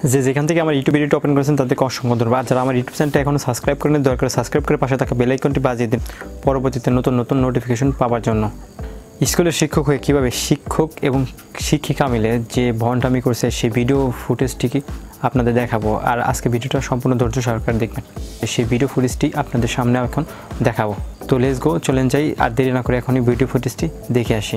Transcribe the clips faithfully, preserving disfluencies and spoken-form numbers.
যে যেখান থেকে আমার ইউটিউব ভিডিওটা ওপেন করেছেন তাদেরকে অসংখ্য ধন্যবাদ। যারা আমার ইউটিউব চ্যানেলটা এখনও সাবস্ক্রাইব করেন দয়া করে সাবস্ক্রাইব করে পাশে থাকা বেল আইকনটি বাজিয়ে দিন পরবর্তীতে নতুন নতুন নোটিফিকেশন পাওয়ার জন্য। স্কুলের শিক্ষক হয়ে কীভাবে শিক্ষক এবং শিক্ষিকা মিলে যে ভণ্ডামি করছে সেই ভিডিও ফুটেজটিকে আপনাদের দেখাবো। আর আজকে ভিডিওটা সম্পূর্ণ ধৈর্য সহকারে দেখবেন, সেই ভিডিও ফুটেজটি আপনাদের সামনে এখন দেখাবো। তো লেটস গো, চলেন যাই, আর দেরি না করে এখনই ভিডিও ফুটেজটি দেখে আসি।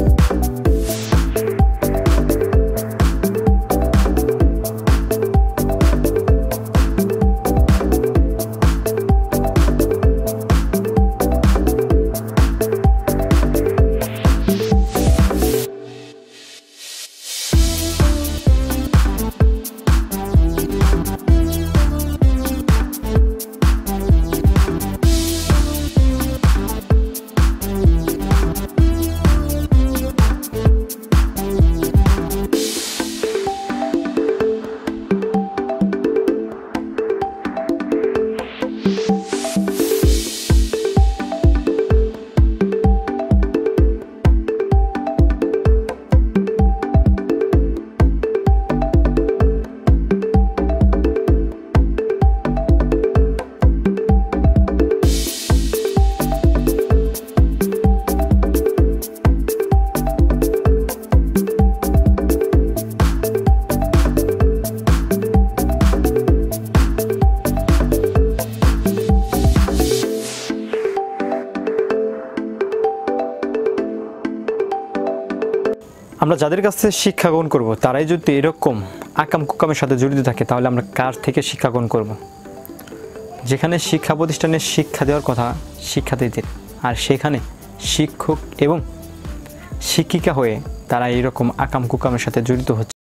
আমরা যাদের কাছ থেকে শিক্ষা গ্রহণ করব তারাই যদি এরকম আকাম কুকামের সাথে জড়িত থাকে তাহলে আমরা কার থেকে শিক্ষা গ্রহণ করব? যেখানে শিক্ষা প্রতিষ্ঠানে শিক্ষা দেওয়ার কথা শিক্ষার্থীদের, আর সেখানে শিক্ষক এবং শিক্ষিকা হয়ে তারা এরকম আকাম কুকামের সাথে জড়িত হচ্ছে।